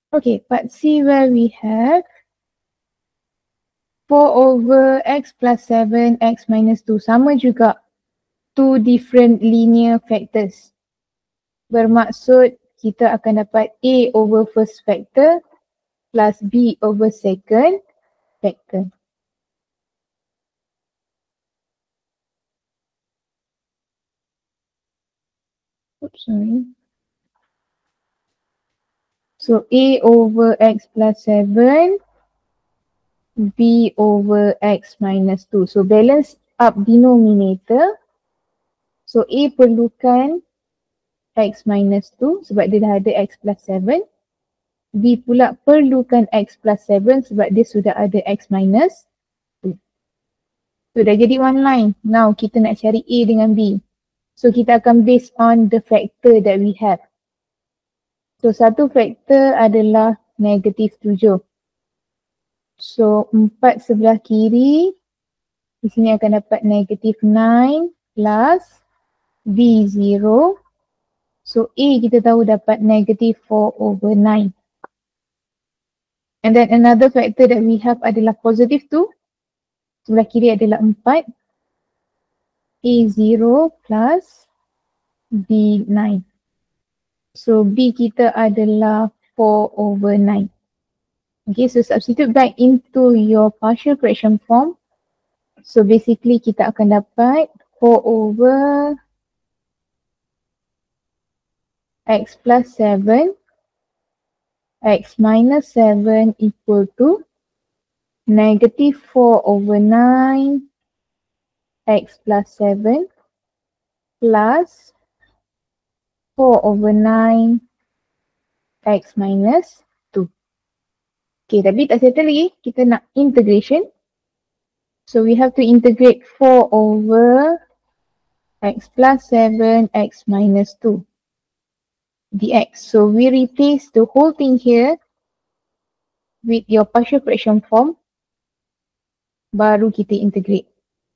Okay, part C where we have 4 over x plus 7, x minus 2. Sama juga. Two different linear factors. Bermaksud kita akan dapat A over first factor plus B over second factor. Oops, sorry. So A over x plus 7, B over x minus 2. So balance up denominator. So A perlukan x minus 2 sebab dia dah ada x plus 7. B pula perlukan x plus 7 sebab dia sudah ada x minus 2. So dah jadi one line. Now kita nak cari A dengan B. So kita akan based on the factor that we have. So satu factor adalah negatif 7. So 4 sebelah kiri. Di sini akan dapat negatif 9 plus B0. So A kita tahu dapat negatif 4 over 9. And then another factor that we have adalah positive 2. Sebelah kiri adalah 4. A0 plus B9. So B kita adalah 4 over 9. Okay, so substitute back into your partial fraction form. So basically kita akan dapat 4 over x plus 7, x minus 7 equal to negative 4 over 9 x plus 7 plus 4 over 9 x minus 2. Okay, tapi tak settle lagi. Kita nak integration. So we have to integrate 4 over x plus 7 x minus 2 dx. So we replace the whole thing here with your partial fraction form. Baru kita integrate.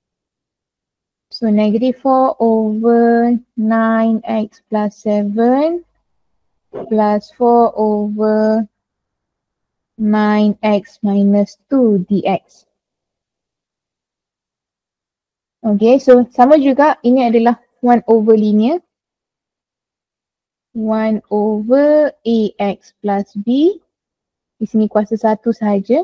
So negative 4 over 9x plus 7 plus 4 over 9x minus 2 dx. Okay, so sama juga ini adalah 1 over linear. 1 over ax plus b. Di sini kuasa 1 sahaja.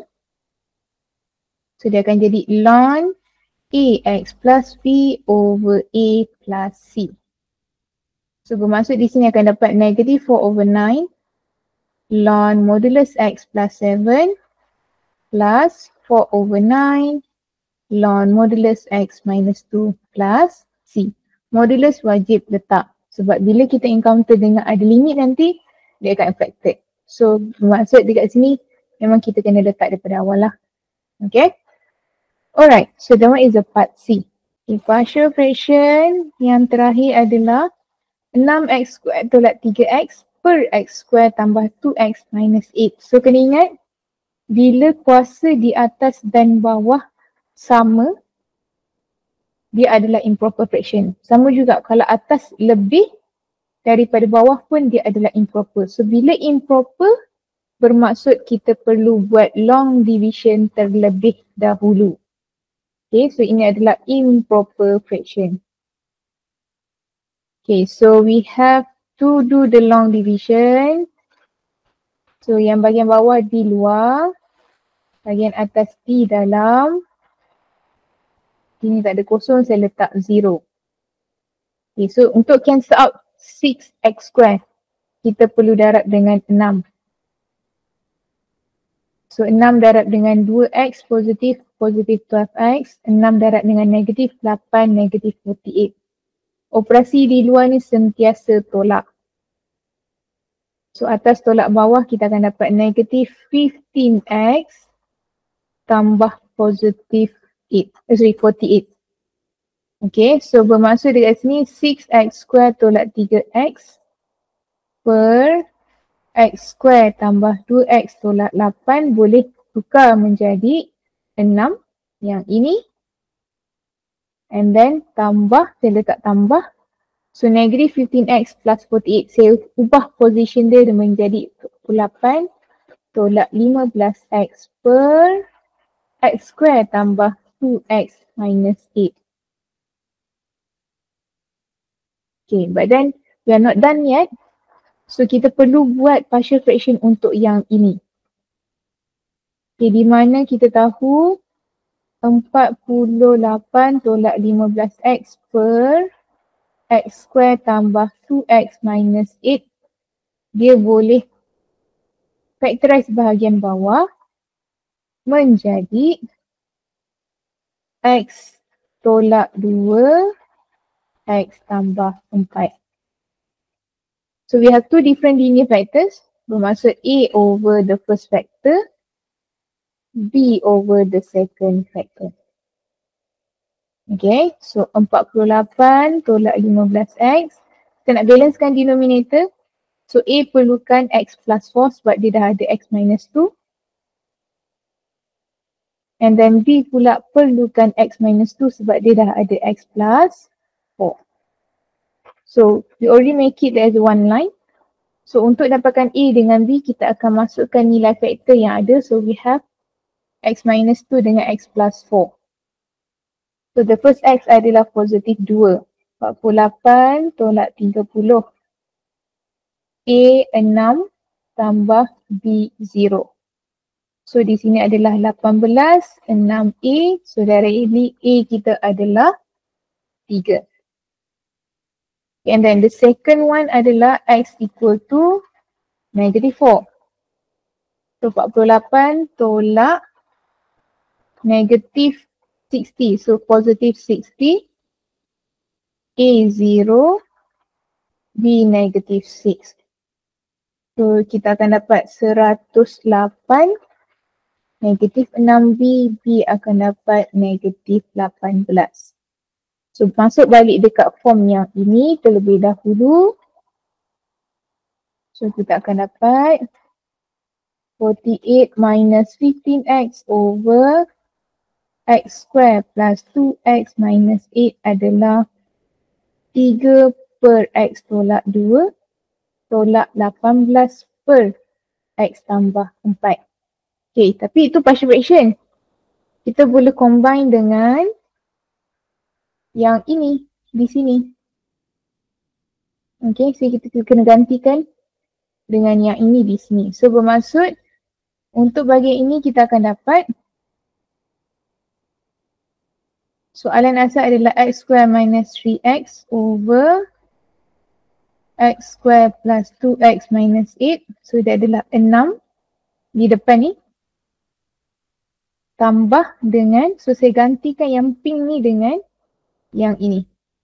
So dia akan jadi ln ax plus b over a plus c. So bermaksud di sini akan dapat negative 4 over 9 ln modulus x plus 7 plus 4 over 9 ln modulus x minus 2 plus c. Modulus wajib letak. Sebab bila kita encounter dengan ada limit nanti, dia akan affected. So bermaksud dekat sini, memang kita kena letak daripada awal lah. Okay. Alright, so that one is a part C. Okay, partial fraction yang terakhir adalah 6x squared tolak 3x per x squared tambah 2x minus 8. So kena ingat, bila kuasa di atas dan bawah sama, dia adalah improper fraction. Sama juga kalau atas lebih daripada bawah pun dia adalah improper. So bila improper, bermaksud kita perlu buat long division terlebih dahulu. Okay, so ini adalah improper fraction. Okay, so we have to do the long division. So yang bahagian bawah di luar, bahagian atas di dalam. Ini tak ada kosong, saya letak 0. Okay, so untuk cancel out 6x square, kita perlu darab dengan 6. So 6 darab dengan 2x positif 12x. 6 darab dengan negatif 8 negatif 48. Operasi di luar ni sentiasa tolak. So atas tolak bawah kita akan dapat negatif 15x tambah positif 48. Okay, so bermaksud dekat sini 6x square tolak 3x per x square tambah 2x tolak 8 boleh tukar menjadi 6 yang ini. And then tambah, saya letak tambah. So negative 15x plus 48, saya ubah position dia menjadi 8 tolak 15x per x square tambah 2x minus 8. Okay, but then we are not done yet. So kita perlu buat partial fraction untuk yang ini. Okay, di mana kita tahu 48 tolak 15x per x square tambah 2x minus 8. Dia boleh factorize bahagian bawah menjadi x tolak 2 x tambah 4. So we have two different linear factors, bermaksud A over the first factor, B over the second factor. Okay, so 48 tolak 15x. Kita nak balancekan denominator. So A perlukan x plus 4 sebab dia dah ada x minus 2. And then B pula perlukan x minus 2 sebab dia dah ada x plus 4. So we already make it as one line. So untuk dapatkan A dengan B, kita akan masukkan nilai faktor yang ada. So we have x minus 2 dengan x plus 4. So the first x adalah positif 2. 48 tolak 30. A 6 tambah B 0. So di sini adalah 18, 6A. So dari ini A kita adalah 3. And then the second one adalah x equal to negative 4. So 48 tolak negative 60. So positive 60. A 0. B negative 6. So kita akan dapat 108. Negatif 6B. B akan dapat negatif 18. So masuk balik dekat form yang ini terlebih dahulu. So kita akan dapat 48 minus 15x over x square plus 2x minus 8 adalah 3 per x tolak 2 tolak 18 per x tambah 4. Okay, tapi itu partial fraction. Kita boleh combine dengan yang ini di sini. Okay, so kita kena gantikan dengan yang ini di sini. So bermaksud untuk bahagian ini kita akan dapat soalan asal adalah x square minus 3x over x square plus 2x minus 8. So dia adalah 6 di depan ni. Tambah dengan, so saya gantikan yang pink ni dengan yang ini.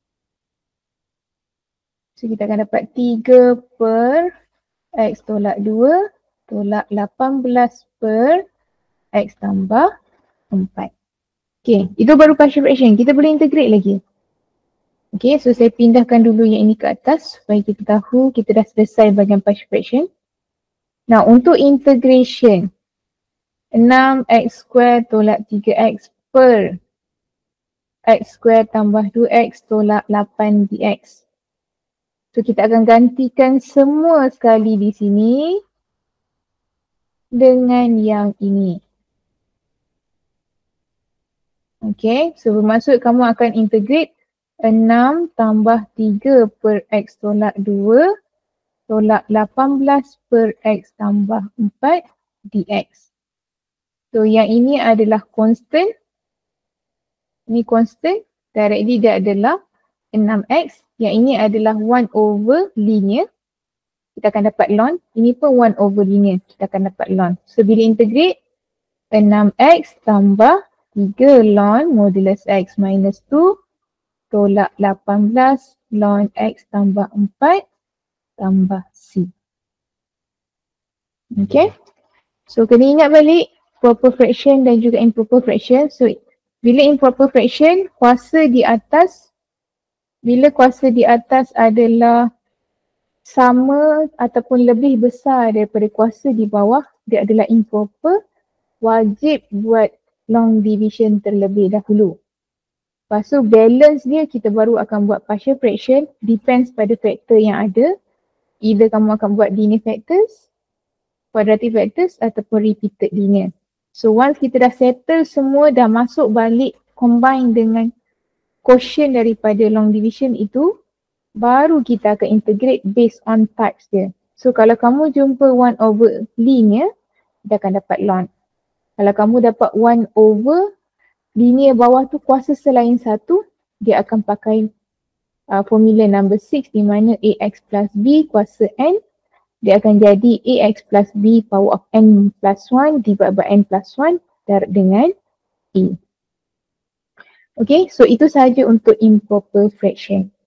So kita akan dapat 3 per x tolak 2 tolak 18 per x tambah 4. Okay, itu baru partial fraction. Kita boleh integrate lagi. Okay, so saya pindahkan dulu yang ini ke atas supaya kita tahu kita dah selesai bahagian partial fraction. Nah, untuk integration 6x square tolak 3x per x square tambah 2x tolak 8 dx. So kita akan gantikan semua sekali di sini dengan yang ini. Okay, so bermaksud kamu akan integrate 6 tambah 3 per x tolak 2 tolak 18 per x tambah 4 dx. So yang ini adalah constant. Ini constant, directly dia adalah 6x. Yang ini adalah 1 over linear. Kita akan dapat ln. Ini pun 1 over linear. Kita akan dapat ln. So bila integrate, 6x tambah 3 ln modulus x minus 2 tolak 18 ln x tambah 4 tambah c. Okay. So kena ingat balik proper fraction dan juga improper fraction. So bila improper fraction, kuasa di atas, bila kuasa di atas adalah sama ataupun lebih besar daripada kuasa di bawah, dia adalah improper, wajib buat long division terlebih dahulu. Lepas tu balance dia kita baru akan buat partial fraction, depends pada faktor yang ada. Either kamu akan buat linear factors quadratic factors ataupun repeated linear. So once kita dah settle semua, dah masuk balik combine dengan quotient daripada long division itu, baru kita akan integrate based on types dia. So kalau kamu jumpa 1 over linear, dia akan dapat ln. Kalau kamu dapat 1 over linear bawah tu kuasa selain 1, dia akan pakai formula number 6 di mana ax plus b kuasa n, dia akan jadi ax plus b power of n plus 1 divided by n plus 1 darab dengan e. Okay, so itu sahaja untuk improper fraction.